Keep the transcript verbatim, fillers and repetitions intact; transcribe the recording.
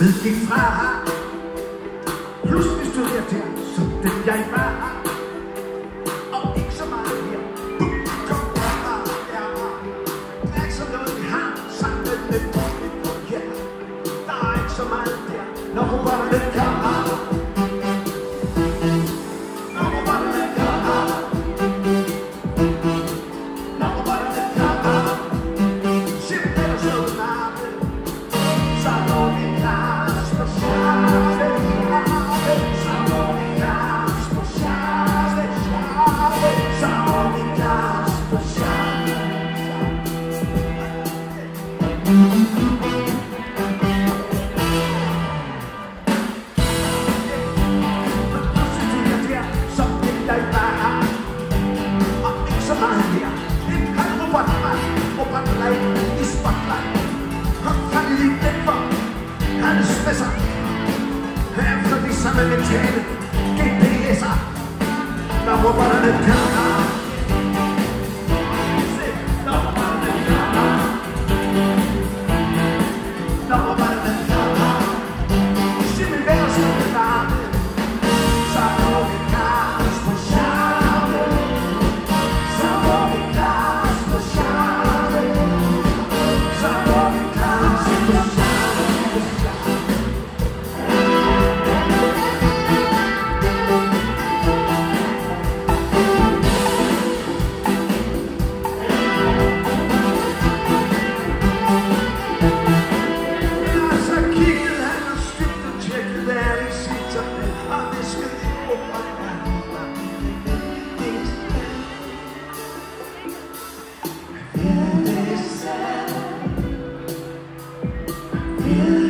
gik fra. Pludselig stod jeg der, som den jeg var. Og ikke så meget mere. Bum, kom fra, ja. Drik som noget vi har, sammen med folk, ja. Der er ikke så meget der, når robotterne kommer. Når robotterne kommer. Når robotterne kommer. Simpelthen så meget. Så når vi klarer os på sjæle. Så når vi klarer os på sjæle. Så når vi klarer os på sjæle. I spotlight. Han fandt lige den for hans spidser. Efter de samme mentale G P S'er. Når robotterne kommer. Når robotterne kommer. Når robotterne kommer. Sig min venner, så det varme. Så når vi klarer os på charme. Så når vi klarer os på charme. Så når vi klarer os på charme. Så kiggede han og stygt og tjekkede hver i sit tabel og viskede i ordene. Feel